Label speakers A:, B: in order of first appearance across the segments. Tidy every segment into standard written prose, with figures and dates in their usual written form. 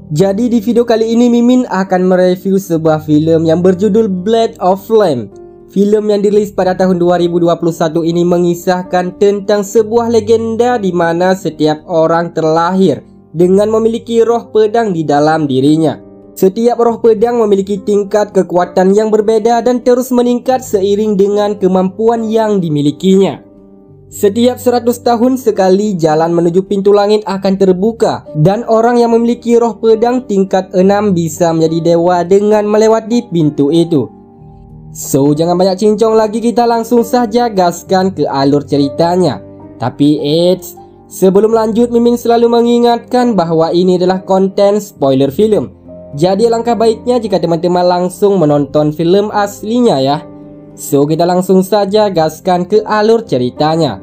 A: Jadi di video kali ini Mimin akan mereview sebuah film yang berjudul Blade of Flame. Film yang dirilis pada tahun 2021 ini mengisahkan tentang sebuah legenda di mana setiap orang terlahir dengan memiliki roh pedang di dalam dirinya. Setiap roh pedang memiliki tingkat kekuatan yang berbeda dan terus meningkat seiring dengan kemampuan yang dimilikinya. Setiap 100 tahun sekali jalan menuju pintu langit akan terbuka dan orang yang memiliki roh pedang tingkat 6 bisa menjadi dewa dengan melewati pintu itu. So, jangan banyak cincong lagi, kita langsung saja gaskan ke alur ceritanya. Tapi sebelum lanjut Mimin selalu mengingatkan bahwa ini adalah konten spoiler film. Jadi alangkah baiknya jika teman-teman langsung menonton film aslinya ya. So, kita langsung saja gaskan ke alur ceritanya.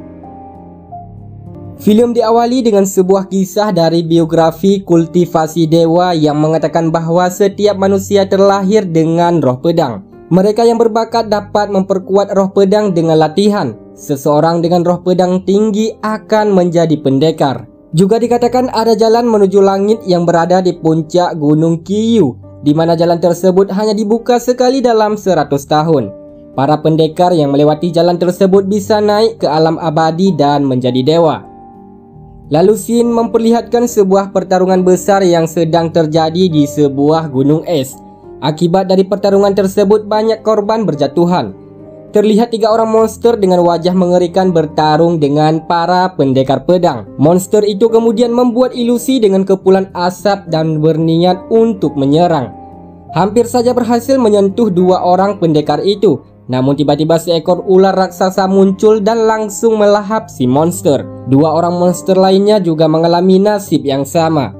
A: Film diawali dengan sebuah kisah dari biografi kultivasi dewa yang mengatakan bahwa setiap manusia terlahir dengan roh pedang. Mereka yang berbakat dapat memperkuat roh pedang dengan latihan. Seseorang dengan roh pedang tinggi akan menjadi pendekar. Juga dikatakan ada jalan menuju langit yang berada di puncak Gunung Kiyu, di mana jalan tersebut hanya dibuka sekali dalam 100 tahun. Para pendekar yang melewati jalan tersebut bisa naik ke alam abadi dan menjadi dewa. Lalu scene memperlihatkan sebuah pertarungan besar yang sedang terjadi di sebuah gunung es. Akibat dari pertarungan tersebut banyak korban berjatuhan. Terlihat 3 orang monster dengan wajah mengerikan bertarung dengan para pendekar pedang. Monster itu kemudian membuat ilusi dengan kepulan asap dan berniat untuk menyerang. Hampir saja berhasil menyentuh 2 orang pendekar itu. Namun tiba-tiba seekor ular raksasa muncul dan langsung melahap si monster. 2 orang monster lainnya juga mengalami nasib yang sama.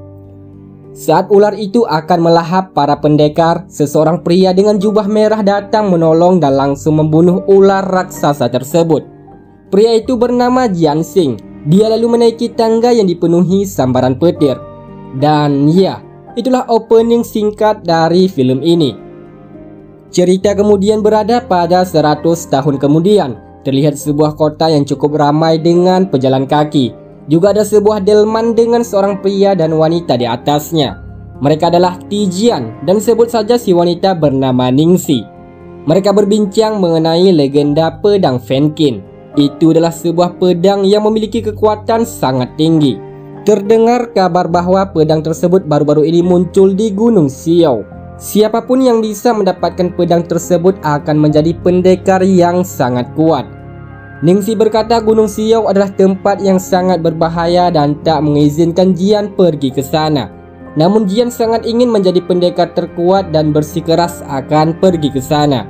A: Saat ular itu akan melahap para pendekar, seseorang pria dengan jubah merah datang menolong dan langsung membunuh ular raksasa tersebut. Pria itu bernama Jian Xing. Dia lalu menaiki tangga yang dipenuhi sambaran petir. Dan ya, itulah opening singkat dari film ini. Cerita kemudian berada pada 100 tahun kemudian. Terlihat sebuah kota yang cukup ramai dengan pejalan kaki. Juga ada sebuah delman dengan seorang pria dan wanita di atasnya. Mereka adalah Tijian dan sebut saja si wanita bernama Ningxi. Mereka berbincang mengenai legenda pedang Fenkin. Itu adalah sebuah pedang yang memiliki kekuatan sangat tinggi. Terdengar kabar bahwa pedang tersebut baru-baru ini muncul di Gunung Xiao. Siapapun yang bisa mendapatkan pedang tersebut akan menjadi pendekar yang sangat kuat. Ningxi berkata Gunung Xiao adalah tempat yang sangat berbahaya dan tak mengizinkan Jian pergi ke sana. Namun Jian sangat ingin menjadi pendekar terkuat dan bersikeras akan pergi ke sana.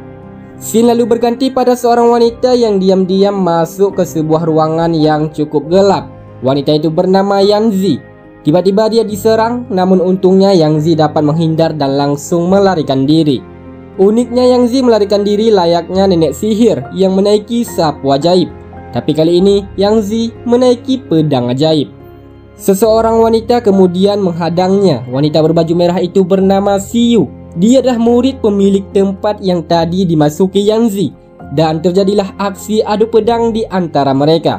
A: Scene lalu berganti pada seorang wanita yang diam-diam masuk ke sebuah ruangan yang cukup gelap. Wanita itu bernama Yanzi. Tiba-tiba dia diserang, namun untungnya Yanzi dapat menghindar dan langsung melarikan diri. Uniknya Yanzi melarikan diri layaknya nenek sihir yang menaiki sapu ajaib. Tapi kali ini Yanzi menaiki pedang ajaib. Seseorang wanita kemudian menghadangnya. Wanita berbaju merah itu bernama Xiu. Dia adalah murid pemilik tempat yang tadi dimasuki Yanzi. Dan terjadilah aksi adu pedang di antara mereka.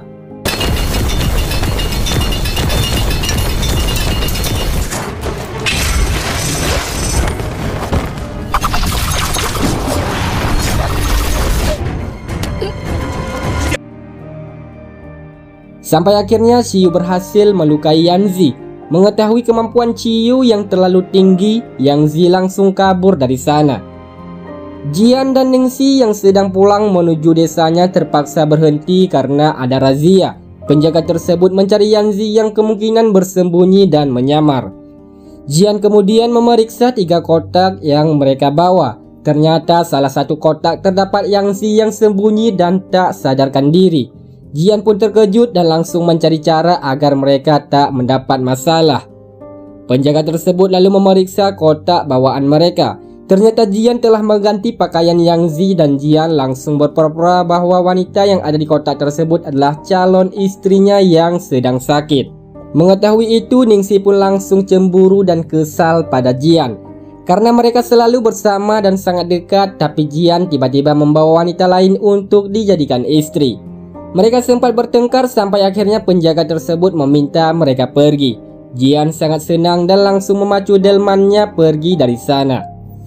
A: Sampai akhirnya Xiu berhasil melukai Yanzi. Mengetahui kemampuan Xiu yang terlalu tinggi, Yanzi langsung kabur dari sana. Jian dan Ningxi yang sedang pulang menuju desanya terpaksa berhenti karena ada razia. Penjaga tersebut mencari Yanzi yang kemungkinan bersembunyi dan menyamar. Jian kemudian memeriksa 3 kotak yang mereka bawa. Ternyata salah satu kotak terdapat Yanzi yang sembunyi dan tak sadarkan diri. Jian pun terkejut dan langsung mencari cara agar mereka tak mendapat masalah. Penjaga tersebut lalu memeriksa kotak bawaan mereka. Ternyata Jian telah mengganti pakaian Yanzi dan Jian langsung berpura-pura bahwa wanita yang ada di kotak tersebut adalah calon istrinya yang sedang sakit. Mengetahui itu, Ningxi pun langsung cemburu dan kesal pada Jian. Karena mereka selalu bersama dan sangat dekat, tapi Jian tiba-tiba membawa wanita lain untuk dijadikan istri. Mereka sempat bertengkar sampai akhirnya penjaga tersebut meminta mereka pergi. Jian sangat senang dan langsung memacu delmannya pergi dari sana.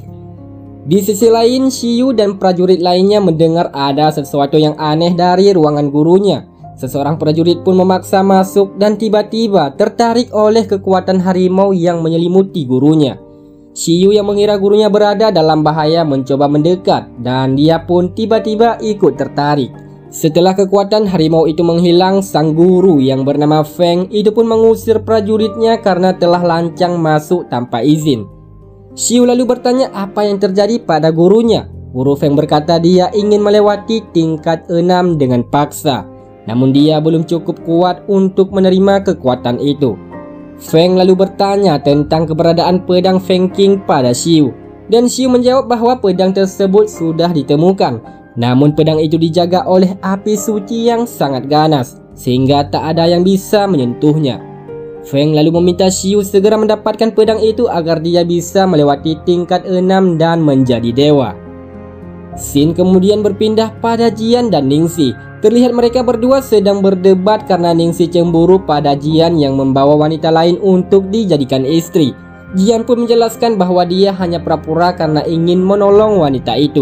A: Di sisi lain, Xiu dan prajurit lainnya mendengar ada sesuatu yang aneh dari ruangan gurunya. Seseorang prajurit pun memaksa masuk dan tiba-tiba tertarik oleh kekuatan harimau yang menyelimuti gurunya. Xiu yang mengira gurunya berada dalam bahaya mencoba mendekat dan dia pun tiba-tiba ikut tertarik. Setelah kekuatan harimau itu menghilang, sang guru yang bernama Feng itu pun mengusir prajuritnya karena telah lancang masuk tanpa izin. Xiu lalu bertanya apa yang terjadi pada gurunya. Guru Feng berkata dia ingin melewati tingkat 6 dengan paksa, namun dia belum cukup kuat untuk menerima kekuatan itu. Feng lalu bertanya tentang keberadaan pedang Feng King pada Xiu, dan Xiu menjawab bahwa pedang tersebut sudah ditemukan. Namun pedang itu dijaga oleh api suci yang sangat ganas, sehingga tak ada yang bisa menyentuhnya. Feng lalu meminta Xiu segera mendapatkan pedang itu agar dia bisa melewati tingkat 6 dan menjadi dewa. Scene kemudian berpindah pada Jian dan Ningxi. Terlihat mereka berdua sedang berdebat karena Ningxi cemburu pada Jian yang membawa wanita lain untuk dijadikan istri. Jian pun menjelaskan bahwa dia hanya pura-pura karena ingin menolong wanita itu.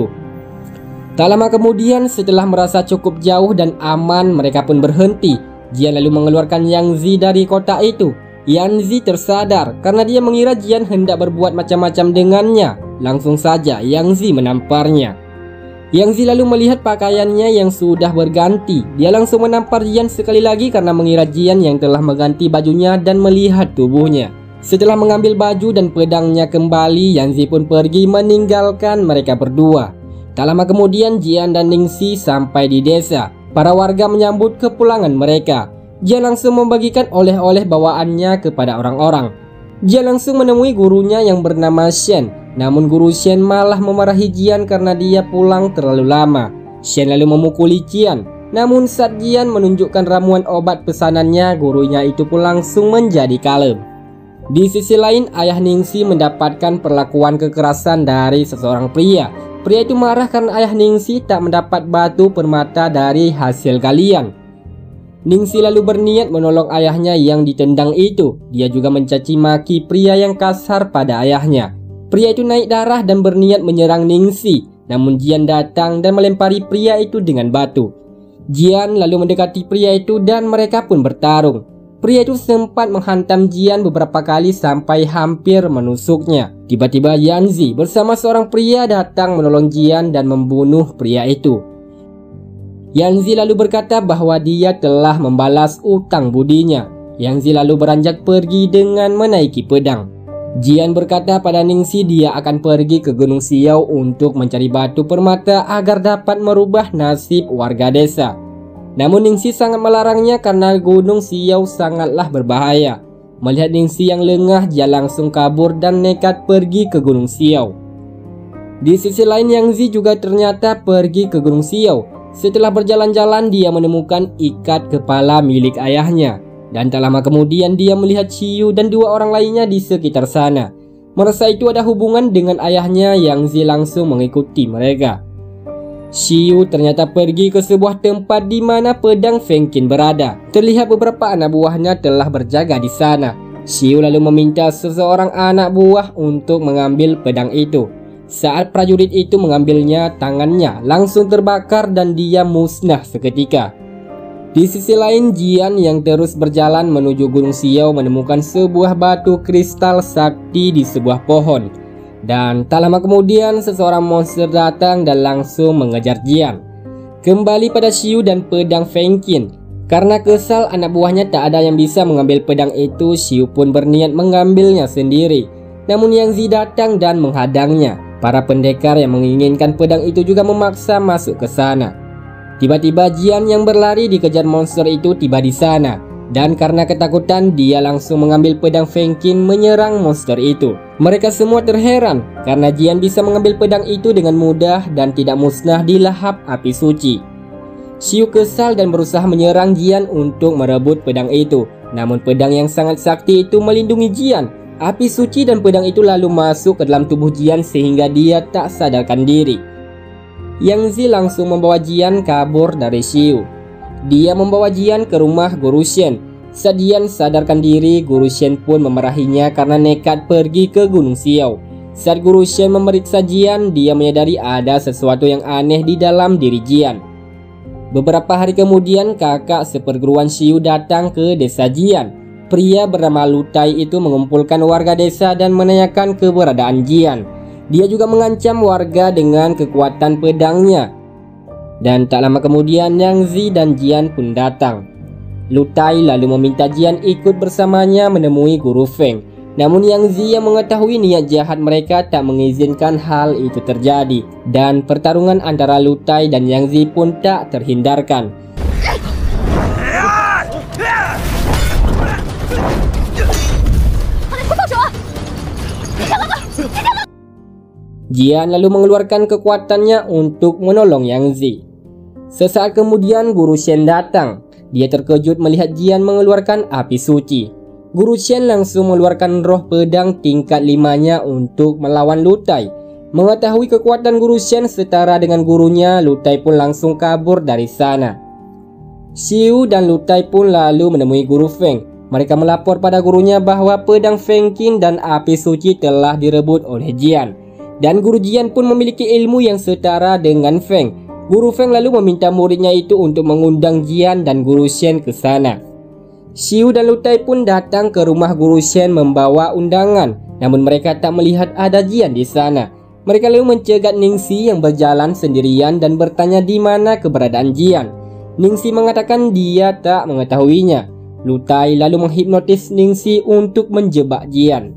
A: Tak lama kemudian, setelah merasa cukup jauh dan aman, mereka pun berhenti. Jian lalu mengeluarkan Yang Zi dari kotak itu. Yang Zi tersadar karena dia mengira Jian hendak berbuat macam-macam dengannya. Langsung saja Yang Zi menamparnya. Yang Zi lalu melihat pakaiannya yang sudah berganti. Dia langsung menampar Jian sekali lagi karena mengira Jian yang telah mengganti bajunya dan melihat tubuhnya. Setelah mengambil baju dan pedangnya kembali, Yang Zi pun pergi meninggalkan mereka berdua. Tak lama kemudian Jian dan Ningxi sampai di desa. Para warga menyambut kepulangan mereka. Jian langsung membagikan oleh-oleh bawaannya kepada orang-orang. Jian langsung menemui gurunya yang bernama Shen. Namun guru Shen malah memarahi Jian karena dia pulang terlalu lama. Shen lalu memukuli Jian. Namun saat Jian menunjukkan ramuan obat pesanannya, gurunya itu pun langsung menjadi kalem. Di sisi lain, ayah Ningxi mendapatkan perlakuan kekerasan dari seseorang pria. Pria itu marah karena ayah Ningxi tak mendapat batu permata dari hasil galian. Ningxi lalu berniat menolong ayahnya yang ditendang itu. Dia juga mencaci maki pria yang kasar pada ayahnya. Pria itu naik darah dan berniat menyerang Ningxi. Namun Jian datang dan melempari pria itu dengan batu. Jian lalu mendekati pria itu dan mereka pun bertarung. Pria itu sempat menghantam Jian beberapa kali sampai hampir menusuknya. Tiba-tiba Yang Zi bersama seorang pria datang menolong Jian dan membunuh pria itu. Yang Zi lalu berkata bahwa dia telah membalas utang budinya. Yang Zi lalu beranjak pergi dengan menaiki pedang. Jian berkata pada Ningxi dia akan pergi ke Gunung Xiao untuk mencari batu permata agar dapat merubah nasib warga desa. Namun Ningxi sangat melarangnya karena Gunung Xiao sangatlah berbahaya. Melihat Ningxi yang lengah, dia langsung kabur dan nekat pergi ke Gunung Xiao. Di sisi lain, Yang Zi juga ternyata pergi ke Gunung Xiao. Setelah berjalan-jalan, dia menemukan ikat kepala milik ayahnya. Dan tak lama kemudian dia melihat Xiu dan dua orang lainnya di sekitar sana. Merasa itu ada hubungan dengan ayahnya, Yang Zi langsung mengikuti mereka. Xiu ternyata pergi ke sebuah tempat di mana pedang Feng Qin berada. Terlihat beberapa anak buahnya telah berjaga di sana. Xiu lalu meminta seseorang anak buah untuk mengambil pedang itu. Saat prajurit itu mengambilnya, tangannya langsung terbakar dan dia musnah seketika. Di sisi lain, Jian yang terus berjalan menuju Gunung Xiao menemukan sebuah batu kristal sakti di sebuah pohon. Dan tak lama kemudian seseorang monster datang dan langsung mengejar Jian. Kembali pada Xiu dan pedang Feng Qin. Karena kesal anak buahnya tak ada yang bisa mengambil pedang itu, Xiu pun berniat mengambilnya sendiri. Namun Yang Zi datang dan menghadangnya. Para pendekar yang menginginkan pedang itu juga memaksa masuk ke sana. Tiba-tiba Jian yang berlari dikejar monster itu tiba di sana. Dan karena ketakutan, dia langsung mengambil pedang Feng Qin menyerang monster itu. Mereka semua terheran karena Jian bisa mengambil pedang itu dengan mudah dan tidak musnah di lahap api suci. Xiu kesal dan berusaha menyerang Jian untuk merebut pedang itu. Namun pedang yang sangat sakti itu melindungi Jian. Api suci dan pedang itu lalu masuk ke dalam tubuh Jian sehingga dia tak sadarkan diri. Yang Zi langsung membawa Jian kabur dari Xiu. Dia membawa Jian ke rumah Guru Shen. Saat Jian sadarkan diri, Guru Shen pun memarahinya karena nekat pergi ke Gunung Xiao. Saat Guru Shen memeriksa Jian, dia menyadari ada sesuatu yang aneh di dalam diri Jian. Beberapa hari kemudian, kakak seperguruan Xiu datang ke desa Jian. Pria bernama Lu Tai itu mengumpulkan warga desa dan menanyakan keberadaan Jian. Dia juga mengancam warga dengan kekuatan pedangnya. Dan tak lama kemudian, Yang Zi dan Jian pun datang. Lu Tai lalu meminta Jian ikut bersamanya menemui Guru Feng. Namun Yang Zi yang mengetahui niat jahat mereka tak mengizinkan hal itu terjadi. Dan pertarungan antara Lu Tai dan Yang Zi pun tak terhindarkan. Jian lalu mengeluarkan kekuatannya untuk menolong Yang Zi. Sesaat kemudian Guru Shen datang. Dia terkejut melihat Jian mengeluarkan api suci. Guru Shen langsung mengeluarkan roh pedang tingkat 5-nya untuk melawan Lu Tai. Mengetahui kekuatan Guru Shen setara dengan gurunya, Lu Tai pun langsung kabur dari sana. Xiu dan Lu Tai pun lalu menemui Guru Feng. Mereka melapor pada gurunya bahwa pedang Feng Qin dan api suci telah direbut oleh Jian. Dan Guru Jian pun memiliki ilmu yang setara dengan Feng. Guru Feng lalu meminta muridnya itu untuk mengundang Jian dan Guru Shen ke sana. Xiu dan Lu Tai pun datang ke rumah Guru Shen membawa undangan. Namun mereka tak melihat ada Jian di sana. Mereka lalu mencegat Ningxi yang berjalan sendirian dan bertanya di mana keberadaan Jian. Ningxi mengatakan dia tak mengetahuinya. Lu Tai lalu menghipnotis Ningxi untuk menjebak Jian.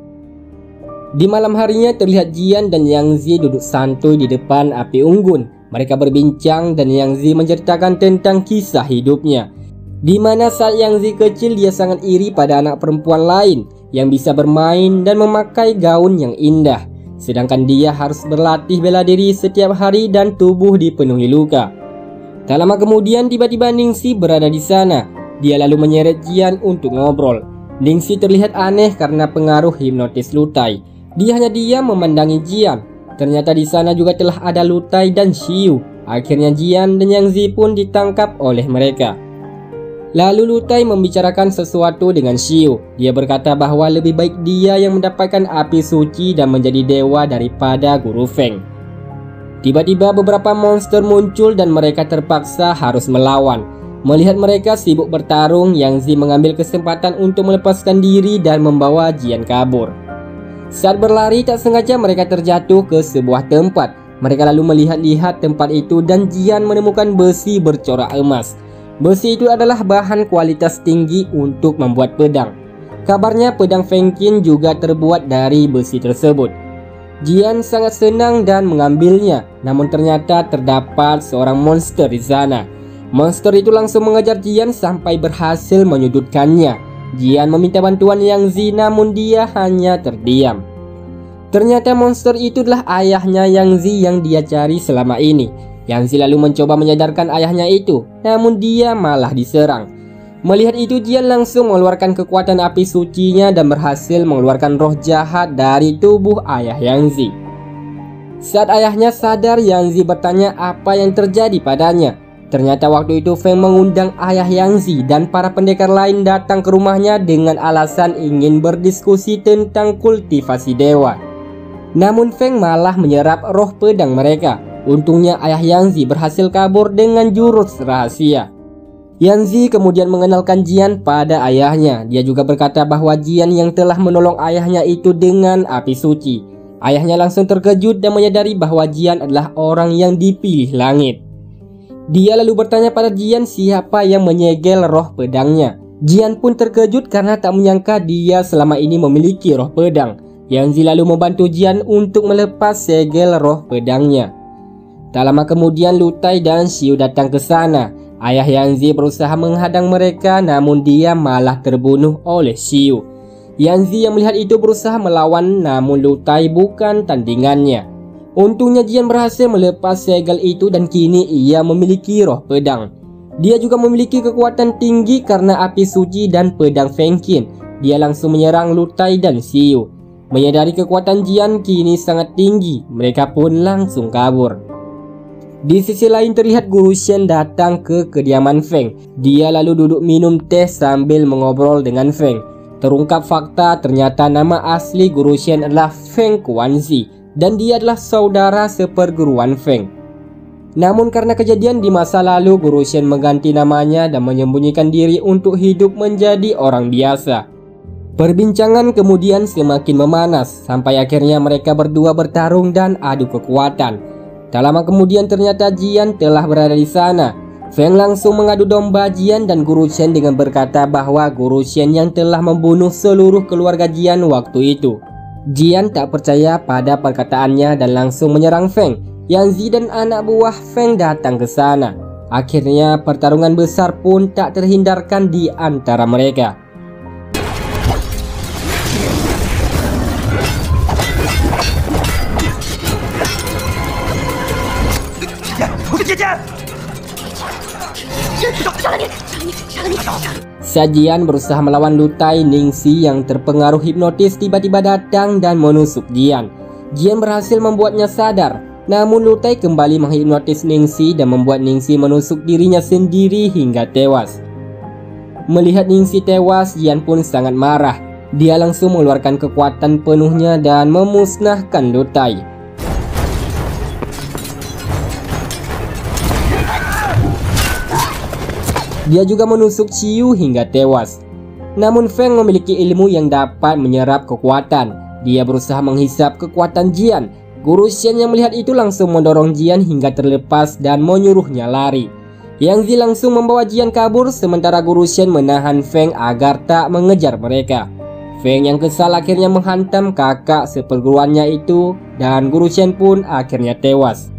A: Di malam harinya terlihat Jian dan Yang Zi duduk santuy di depan api unggun. Mereka berbincang dan Yang Zi menceritakan tentang kisah hidupnya. Di mana saat Yang Zi kecil dia sangat iri pada anak perempuan lain yang bisa bermain dan memakai gaun yang indah. Sedangkan dia harus berlatih bela diri setiap hari dan tubuh dipenuhi luka. Tak lama kemudian tiba-tiba Ningxi berada di sana. Dia lalu menyeret Jian untuk ngobrol. Ningxi terlihat aneh karena pengaruh hipnotis Lu Tai. Dia hanya diam memandangi Jian. Ternyata di sana juga telah ada Lu Tai dan Xiu. Akhirnya Jian dan Yang Zi pun ditangkap oleh mereka. Lalu Lu Tai membicarakan sesuatu dengan Xiu. Dia berkata bahwa lebih baik dia yang mendapatkan api suci dan menjadi dewa daripada Guru Feng. Tiba-tiba beberapa monster muncul dan mereka terpaksa harus melawan. Melihat mereka sibuk bertarung, Yang Zi mengambil kesempatan untuk melepaskan diri dan membawa Jian kabur. Saat berlari tak sengaja mereka terjatuh ke sebuah tempat. Mereka lalu melihat-lihat tempat itu dan Jian menemukan besi bercorak emas. Besi itu adalah bahan kualitas tinggi untuk membuat pedang. Kabarnya pedang Feng Qin juga terbuat dari besi tersebut. Jian sangat senang dan mengambilnya. Namun ternyata terdapat seorang monster di sana. Monster itu langsung mengejar Jian sampai berhasil menyudutkannya. Jian meminta bantuan Yang Zi namun dia hanya terdiam. Ternyata monster itu adalah ayahnya Yang Zi yang dia cari selama ini. Yang Zi lalu mencoba menyadarkan ayahnya itu, namun dia malah diserang. Melihat itu Jian langsung mengeluarkan kekuatan api sucinya dan berhasil mengeluarkan roh jahat dari tubuh ayah Yang Zi. Saat ayahnya sadar, Yang Zi bertanya apa yang terjadi padanya. Ternyata waktu itu Feng mengundang ayah Yang Zi dan para pendekar lain datang ke rumahnya dengan alasan ingin berdiskusi tentang kultivasi dewa. Namun Feng malah menyerap roh pedang mereka. Untungnya ayah Yang Zi berhasil kabur dengan jurus rahasia. Yang Zi kemudian mengenalkan Jian pada ayahnya. Dia juga berkata bahwa Jian yang telah menolong ayahnya itu dengan api suci. Ayahnya langsung terkejut dan menyadari bahwa Jian adalah orang yang dipilih langit. Dia lalu bertanya pada Jian siapa yang menyegel roh pedangnya. Jian pun terkejut karena tak menyangka dia selama ini memiliki roh pedang. Yang Zi lalu membantu Jian untuk melepas segel roh pedangnya. Tak lama kemudian Lu Tai dan Xiu datang ke sana. Ayah Yang Zi berusaha menghadang mereka namun dia malah terbunuh oleh Xiu. Yang Zi yang melihat itu berusaha melawan namun Lu Tai bukan tandingannya. Untungnya Jian berhasil melepas segel itu dan kini ia memiliki roh pedang. Dia juga memiliki kekuatan tinggi karena api suci dan pedang Feng Qin. Dia langsung menyerang Lu Tai dan Xiu. Menyadari kekuatan Jian kini sangat tinggi, mereka pun langsung kabur. Di sisi lain terlihat Guru Shen datang ke kediaman Feng. Dia lalu duduk minum teh sambil mengobrol dengan Feng. Terungkap fakta ternyata nama asli Guru Shen adalah Feng Kuanzi dan dia adalah saudara seperguruan Feng. Namun karena kejadian di masa lalu, Guru Shen mengganti namanya dan menyembunyikan diri untuk hidup menjadi orang biasa. Perbincangan kemudian semakin memanas sampai akhirnya mereka berdua bertarung dan adu kekuatan. Tak lama kemudian ternyata Jian telah berada di sana. Feng langsung mengadu domba Jian dan Guru Shen dengan berkata bahwa Guru Shen yang telah membunuh seluruh keluarga Jian waktu itu. Jian tak percaya pada perkataannya dan langsung menyerang Feng. Yanzi dan anak buah Feng datang ke sana. Akhirnya pertarungan besar pun tak terhindarkan di antara mereka. Jian berusaha melawan Lutai. Ningxi yang terpengaruh hipnotis tiba-tiba datang dan menusuk Jian. Jian berhasil membuatnya sadar. Namun Lutai kembali menghipnotis Ningxi dan membuat Ningxi menusuk dirinya sendiri hingga tewas. Melihat Ningxi tewas, Jian pun sangat marah. Dia langsung mengeluarkan kekuatan penuhnya dan memusnahkan Lutai. Dia juga menusuk Qiyu hingga tewas. Namun Feng memiliki ilmu yang dapat menyerap kekuatan. Dia berusaha menghisap kekuatan Jian. Guru Shen yang melihat itu langsung mendorong Jian hingga terlepas dan menyuruhnya lari. Yang Zi langsung membawa Jian kabur sementara Guru Shen menahan Feng agar tak mengejar mereka. Feng yang kesal akhirnya menghantam kakak seperguruannya itu dan Guru Shen pun akhirnya tewas.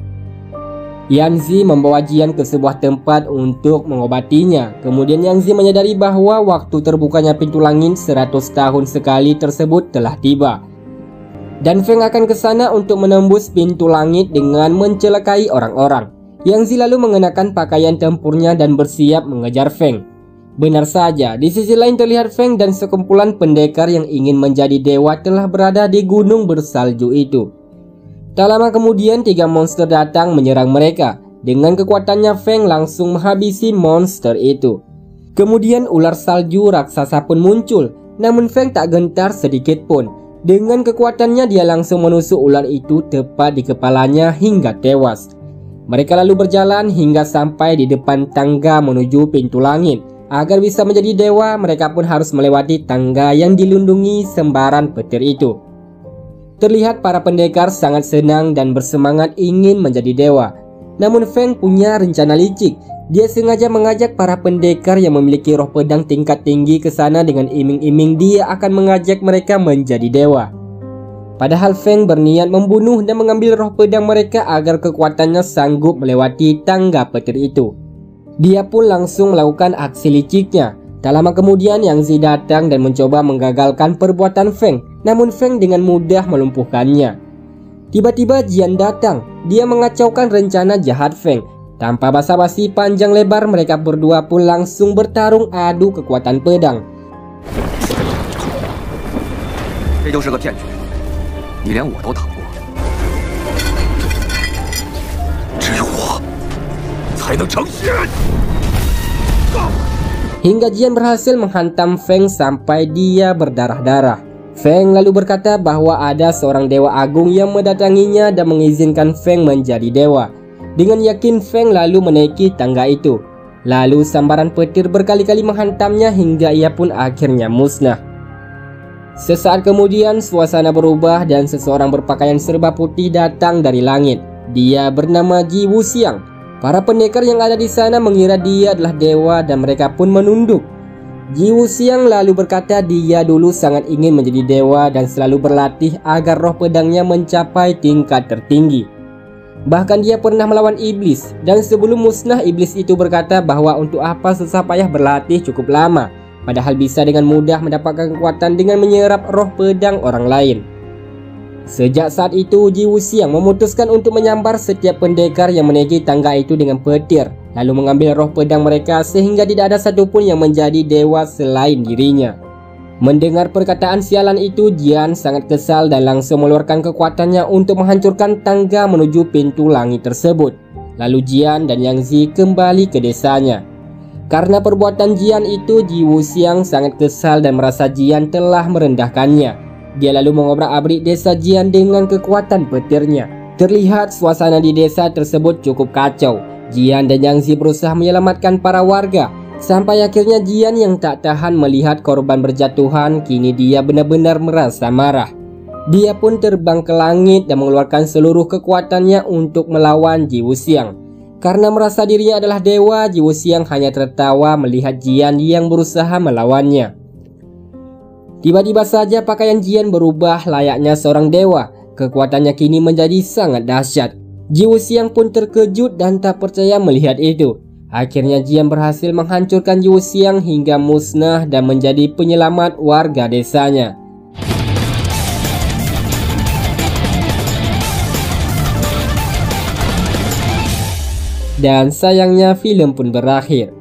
A: Yanzi membawa Jian ke sebuah tempat untuk mengobatinya. Kemudian Yanzi menyadari bahwa waktu terbukanya pintu langit 100 tahun sekali tersebut telah tiba. Dan Feng akan ke sana untuk menembus pintu langit dengan mencelakai orang-orang. Yanzi lalu mengenakan pakaian tempurnya dan bersiap mengejar Feng. Benar saja, di sisi lain terlihat Feng dan sekumpulan pendekar yang ingin menjadi dewa telah berada di gunung bersalju itu. Tak lama kemudian 3 monster datang menyerang mereka. Dengan kekuatannya Feng langsung menghabisi monster itu. Kemudian ular salju raksasa pun muncul. Namun Feng tak gentar sedikit pun. Dengan kekuatannya dia langsung menusuk ular itu tepat di kepalanya hingga tewas. Mereka lalu berjalan hingga sampai di depan tangga menuju pintu langit. Agar bisa menjadi dewa, mereka pun harus melewati tangga yang dilindungi sembaran petir itu. Terlihat para pendekar sangat senang dan bersemangat ingin menjadi dewa. Namun Feng punya rencana licik. Dia sengaja mengajak para pendekar yang memiliki roh pedang tingkat tinggi ke sana dengan iming-iming dia akan mengajak mereka menjadi dewa. Padahal Feng berniat membunuh dan mengambil roh pedang mereka agar kekuatannya sanggup melewati tangga petir itu. Dia pun langsung melakukan aksi liciknya. Tak lama kemudian Yang Zi datang dan mencoba menggagalkan perbuatan Feng. Namun Feng dengan mudah melumpuhkannya. Tiba-tiba Jian datang. Dia mengacaukan rencana jahat Feng. Tanpa basa-basi panjang lebar, mereka berdua pun langsung bertarung adu kekuatan pedang. Hingga Jian berhasil menghantam Feng sampai dia berdarah-darah. Feng lalu berkata bahwa ada seorang dewa agung yang mendatanginya dan mengizinkan Feng menjadi dewa. Dengan yakin Feng lalu menaiki tangga itu. Lalu sambaran petir berkali-kali menghantamnya hingga ia pun akhirnya musnah. Sesaat kemudian suasana berubah dan seseorang berpakaian serba putih datang dari langit. Dia bernama Ji Wuxiang. Para pendekar yang ada di sana mengira dia adalah dewa dan mereka pun menunduk. Ji Wuxiang lalu berkata dia dulu sangat ingin menjadi dewa dan selalu berlatih agar roh pedangnya mencapai tingkat tertinggi. Bahkan dia pernah melawan iblis dan sebelum musnah iblis itu berkata bahwa untuk apa susah payah berlatih cukup lama, padahal bisa dengan mudah mendapatkan kekuatan dengan menyerap roh pedang orang lain. Sejak saat itu Ji Wuxiang memutuskan untuk menyambar setiap pendekar yang menaiki tangga itu dengan petir, lalu mengambil roh pedang mereka sehingga tidak ada satupun yang menjadi dewa selain dirinya. Mendengar perkataan sialan itu, Jian sangat kesal dan langsung mengeluarkan kekuatannya untuk menghancurkan tangga menuju pintu langit tersebut. Lalu Jian dan Yang Zi kembali ke desanya. Karena perbuatan Jian itu, Ji Wuxiang sangat kesal dan merasa Jian telah merendahkannya. Dia lalu mengobrak-abrik desa Jian dengan kekuatan petirnya. Terlihat suasana di desa tersebut cukup kacau. Jian dan Yang Zi berusaha menyelamatkan para warga. Sampai akhirnya Jian yang tak tahan melihat korban berjatuhan, kini dia benar-benar merasa marah. Dia pun terbang ke langit dan mengeluarkan seluruh kekuatannya untuk melawan Ji Wuxiang. Karena merasa dirinya adalah dewa, Ji Wuxiang hanya tertawa melihat Jian yang berusaha melawannya. Tiba-tiba saja pakaian Jian berubah layaknya seorang dewa. Kekuatannya kini menjadi sangat dahsyat. Ji Wuxiang pun terkejut dan tak percaya melihat itu. Akhirnya Jian berhasil menghancurkan Ji Wuxiang hingga musnah dan menjadi penyelamat warga desanya. Dan sayangnya film pun berakhir.